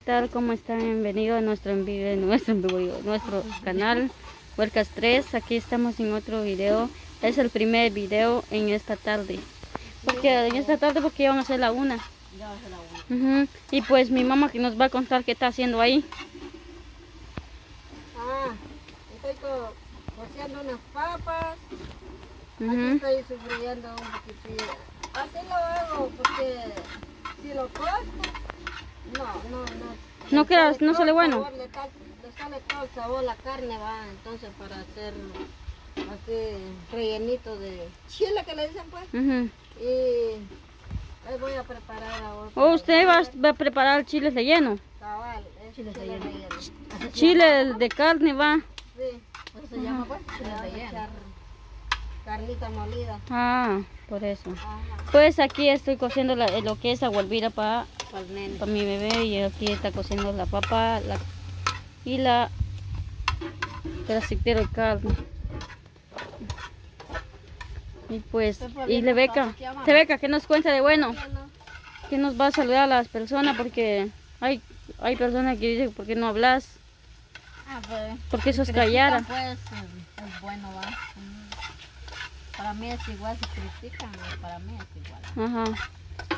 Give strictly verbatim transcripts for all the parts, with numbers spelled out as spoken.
tal? ¿Cómo están? Bienvenidos a nuestro, envi- nuestro, nuestro canal Huercas tres. Aquí estamos en otro video. Es el primer video en esta tarde. Porque en esta tarde porque ya van a ser la una. Ya va a ser la una. Uh-huh. Y pues mi mamá que nos va a contar qué está haciendo ahí. Ah, estoy co cociendo unas papas. Uh-huh. Aquí estoy sufriendo un poquitito. Así lo hago porque si lo corto, no, no, no. No le queda, sale no todo sale el bueno. sabor, le, ta- le sale todo el sabor, la carne va, entonces para hacer así rellenito de chile que le dicen pues. Uh-huh. Y ahí voy a preparar ahora. ¿O usted va, va a preparar chiles relleno? Cabal, es chile relleno. Chile de carne va. Sí, eso se llama pues chile relleno. Carnita molida. Ah, por eso. Ajá. Pues aquí estoy cociendo la- lo que es agualvira para Para el nene. mi bebé, y aquí está cociendo la papa la, y la pedacitero de carne. Y pues, y Rebeca, Rebeca, ¿qué nos cuenta de bueno? Que nos va a saludar a las personas, porque hay, hay personas que dicen, ¿por qué no hablas? Ah, pues. Porque sos critican, callada. Pues es, es bueno, va. Mm. Para mí es igual, si critican, para mí es igual. Ajá.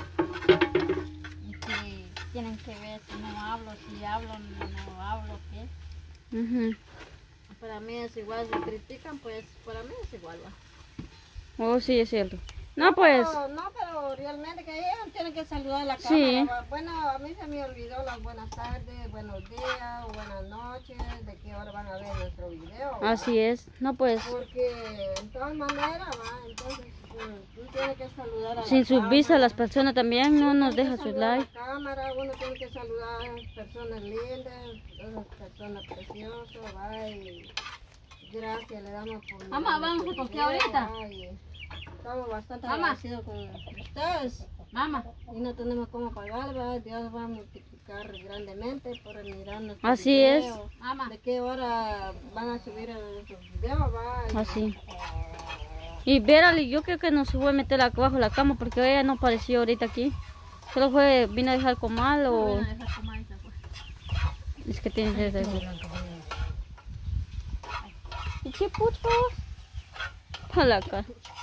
Y si tienen que ver si no hablo, si hablo, no hablo, ¿qué? Uh-huh. Para mí es igual, si critican, pues para mí es igual, va. Oh, sí, es cierto. No, pues, No, no, pero realmente que ellos tienen que saludar a la cámara. Sí. va. Bueno, a mí se me olvidó las buenas tardes, buenos días, buenas noches, de qué hora van a ver nuestro video. va. así es. No, pues, Porque en todas maneras, va, entonces eh, tú tienes que saludar a sin la sus vistas cámara. las personas también no Uno nos tiene deja que su saludar a like. la cámara, uno tiene que saludar a personas lindas, esas personas preciosas, va, y gracias le damos por Mamá, nuestro vamos a toquear video, ahorita. va, y estamos bastante Mamá. agradecidos con ustedes. Mamá, Y no tenemos cómo pagar, ¿va? Dios va a multiplicar grandemente por mirar nuestro Así video. mamá. ¿De qué hora van a subir nuestros videos? ¿Va? Y- Así. Y Verali, yo creo que no se fue a meter abajo de la cama porque ella no apareció ahorita aquí. Solo fue, vino a dejar comal o... Voy a dejar comer esa, pues. Es que tiene que ser. ¿Y qué puto? A la cara.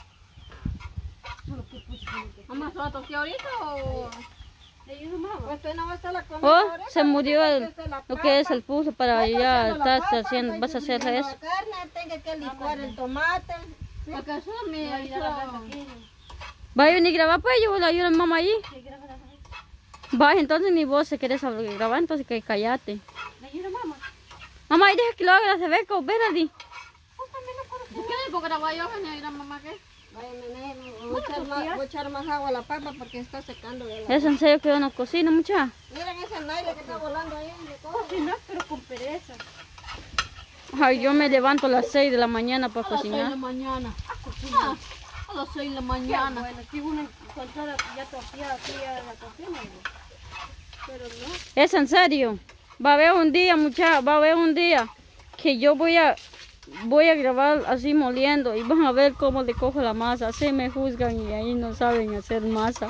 Mamá, ¿se va a toquear ahorita o...? Pues usted no va a estar la comida Oh, ahorita, se murió tiene el- que hacer la lo que es papa. el puso para Vas ya haciendo la estás papa, haciendo, estoy vas a hacer sofriendo eso. la carne, tengo que licuar el tomate. Porque eso me ayuda. Va a venir a grabar, pues yo le ayudo a mi mamá allí. Va, entonces ni vos se querés grabar, entonces que callate. ¿Me ayuda, mamá? Mamá, y deja que lo haga la Rebeca o Verali. ¿Qué le puedo grabar yo? ¿Me ayuda, mamá? ¿Qué? Vaya, nene, voy a, echar más, voy a echar más agua a la papa porque está secando de la... Es en serio que uno cocina, mucha. Miren ese naile que está volando ahí. ¿De todo? Si no, pero con pereza. Ay, yo me levanto a las seis de la mañana para A las seis de la cocinar. mañana. Ah, a las seis de la mañana. Bueno, si uno encontrara ya todavía aquí a la cocina, pero no. Es en serio. Va a haber un día, mucha, va a haber un día que yo voy a voy a grabar así moliendo y van a ver cómo le cojo la masa. Así me juzgan y ahí no saben hacer masa.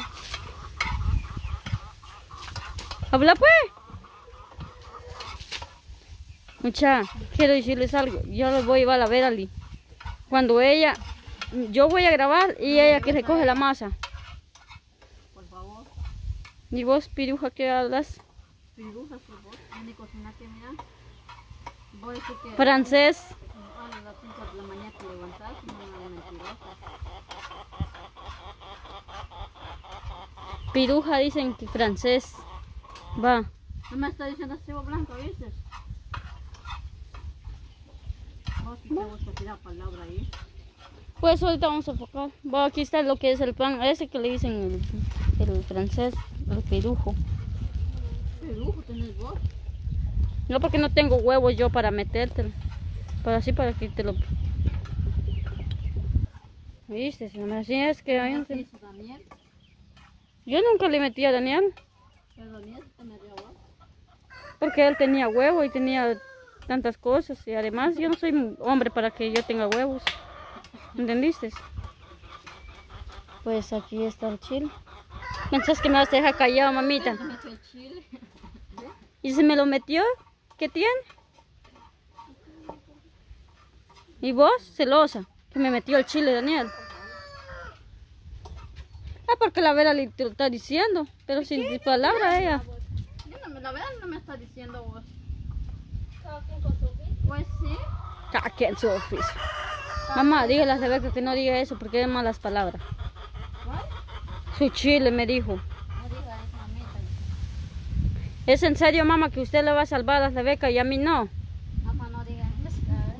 Habla pues. Mucha, quiero decirles algo. Yo les voy a llevar a Verali. Cuando ella, yo voy a grabar y ella que recoge la masa. Por favor. ¿Y vos, piruja, qué hablas? Pirujas, por favor. Ven y cocinate, mira. Voy a decir que... Francés. A las cinco de la mañana te levantás, no me mentirosa. Piruja dicen que francés. Va. No me está diciendo cebo blanco, ¿viste? Vos sí te gusta tirar palabra ahí. Pues ahorita vamos a enfocar. Va, aquí está lo que es el pan. Ese que le dicen el, el francés, el pirujo. ¿Qué lujo tenés vos? No, porque no tengo huevos yo para metértelo. Pero así para que te lo... ¿Viste? Así es que hay un... ¿Qué hizo Daniel? Yo nunca le metí a Daniel. Pero Daniel te metió a vos. Porque él tenía huevo y tenía tantas cosas. Y además yo no soy hombre para que yo tenga huevos. ¿Entendiste? Pues aquí está el chile. ¿Pensás que me vas a dejar callado, mamita? Te metió el chile. ¿Y se me lo metió? ¿Qué tiene? ¿Y vos? Celosa. Que me metió el chile, Daniel. Ah, porque la Vera le te lo está diciendo. Pero sin palabra ella. Yo no me, la verdad no me está diciendo vos. Pues sí. Cada quien su oficio. Mamá, dígale a Rebeca que no diga eso porque es malas palabras. Su chile me dijo. No diga eso, mamita. ¿Es en serio, mamá, que usted le va a salvar a Rebeca y a mí no? Mamá, no diga eso.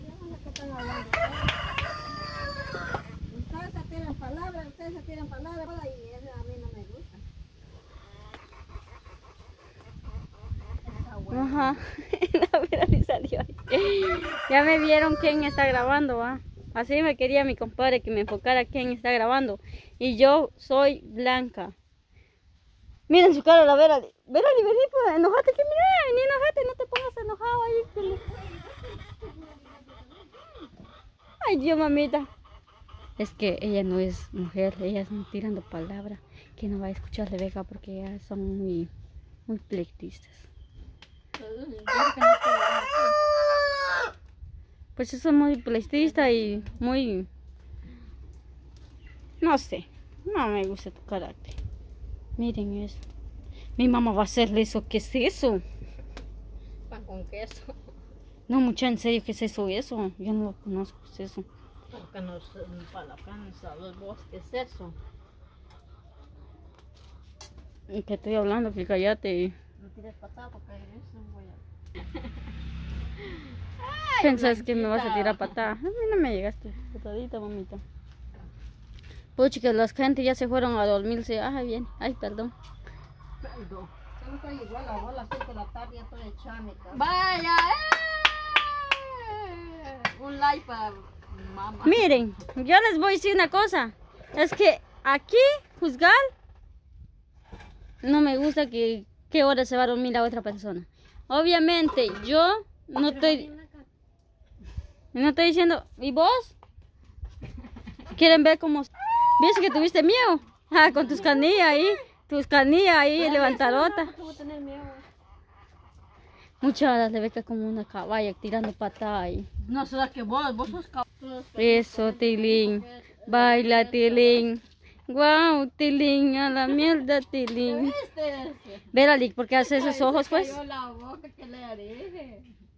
Ustedes se tiran palabras, ustedes se tiran palabras y eso a mí no me gusta. Ajá. La Vera le salió ahí. Ya me vieron quién está grabando, ¿va? Así me quería mi compadre que me enfocara quién está grabando. Y yo soy Blanca. Miren su cara, la Vera. Vera, vení, pues, enojate, que mira, ni enojate, no te pongas enojado ahí. Ay, Dios, mamita. Es que ella no es mujer, ellas están tirando palabras que no va a escuchar Rebeca porque ellas son muy, muy pleitistas. Pues eso es muy pleitista y muy... No sé, no me gusta tu carácter. Miren eso. Mi mamá va a hacerle eso. ¿Qué es eso? Pan con queso. No, mucha, en serio, ¿qué es eso? Eso, yo no lo conozco, ¿qué es eso? Porque no es para la panza, los vos, ¿qué es eso? ¿Y qué estoy hablando? Que cállate. No tires patada porque eso voy a... ¿Pensás que me vas a tirar patada? A mí no me llegaste patadita, mamita. Pucha, que las gente ya se fueron a dormirse. Ay, bien. Ay, perdón. Perdón. Yo no estoy igual a vos a las cinco de la tarde, ya estoy echada en mi casa. Vaya, eh. Un like para mamá. Miren, yo les voy a decir una cosa. Es que aquí, juzgar, no me gusta que qué hora se va a dormir la otra persona. Obviamente, yo no estoy... No estoy diciendo... ¿Y vos? ¿Quieren ver cómo... ¿Viste que tuviste miedo? Ah, con tus canillas ahí. Tus canillas ahí, levantarota. Muchas horas le ve que como una caballa tirando patada ahí. No será que vos, vos sos cabrón. Eso, Tilín. Baila, Tilín. Guau, Tilín, a la mierda, Tilín. ¿Viste? Verali, ¿por qué hace esos ojos, pues? Cayó la boca, ¿qué le haré?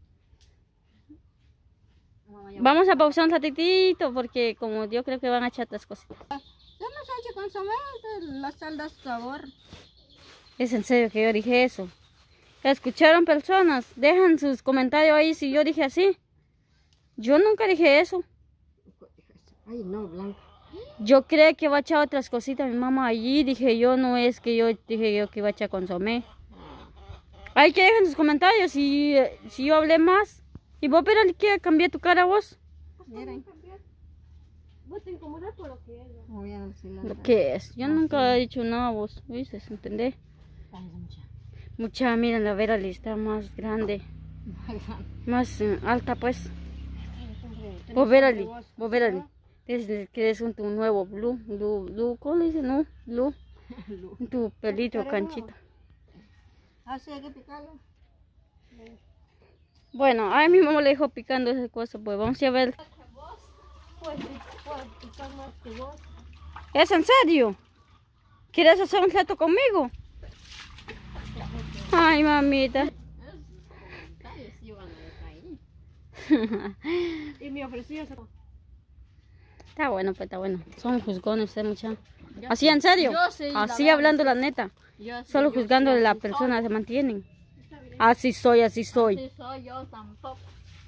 Vamos a pausar un ratitito porque como yo creo que van a echar otras cositas. Yo no sé si consomé la sal da sabor. Es en serio que yo dije eso. ¿Escucharon, personas? Dejan sus comentarios ahí si yo dije así. Yo nunca dije eso. Ay, no, Blanca. Yo creo que va a echar otras cositas mi mamá allí. Dije yo, no es que yo dije yo que iba a echar consomé. Hay que dejar sus comentarios si, si yo hablé más. ¿Y vos, pero qué cambié tu cara vos? Miren. Vos te incomodas por lo que es. Voy a decirle. ¿Lo que es? Yo nunca he dicho nada vos, ¿viste? ¿Entendés? Mucha, miren, la Vera está más grande. Más eh, alta, pues. Vos, Verali, vos, Verali. Desde que es un tu nuevo blue, blue, blue, ¿cómo le dicen? No, blue. Tu pelito, canchita. Así hay que picarlo. Bueno, ay, mi mamá le dijo picando esas cosas, pues vamos a ver. ¿Es en serio? ¿Quieres hacer un trato conmigo? Ay, mamita. Y me ofreció eso. Está bueno, pues está bueno. Son juzgones ustedes, muchachos. Así, en serio. Yo sí, la Así verdad, hablando la neta. Yo sí, Solo yo juzgando sí, de la así persona soy. se mantienen. Así soy, así soy. Así soy yo tampoco.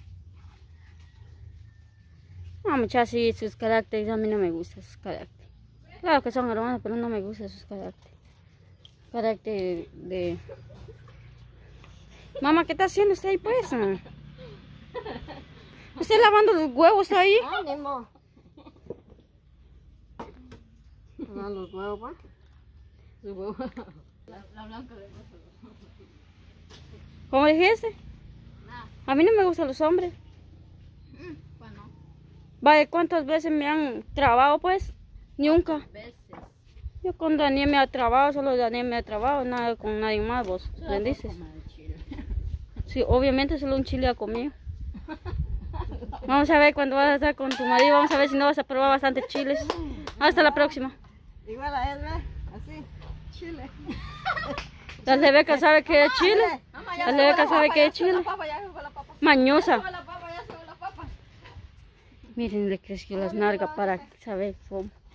No, muchachos, sí, sus caracteres, a mí no me gustan sus caracteres. Claro que son hermanos, pero no me gustan sus caracteres. Carácter de... Mamá, ¿qué está haciendo usted ahí, pues? ¿Usted lavando los huevos ahí? ¡Ánimo! ¿No los huevos, pa? Su huevo. La, la blanca de ¿Cómo dijiste? Nada. A mí no me gustan los hombres. Mm, bueno, Vaya, ¿cuántas veces me han trabado, pues? Nunca. veces. Yo con Daniel me ha trabado, solo Daniel me ha trabado, nada con nadie más, vos. Solo ¿Entiendes? por comer chile. Sí, obviamente solo un chile ha comido. Vamos a ver cuando vas a estar con tu marido, vamos a ver si no vas a probar bastantes chiles. Hasta la próxima. Igual a él, ¿ve? Así, chile. La Rebeca sabe que es chile. Mamá, ya La se Rebeca fue la sabe papa, que ya es se fue la chile. papa, ya se fue la papa. Mañosa. Ya se fue la papa, ya se fue la papa. Miren, le creció las nalgas para saber cómo.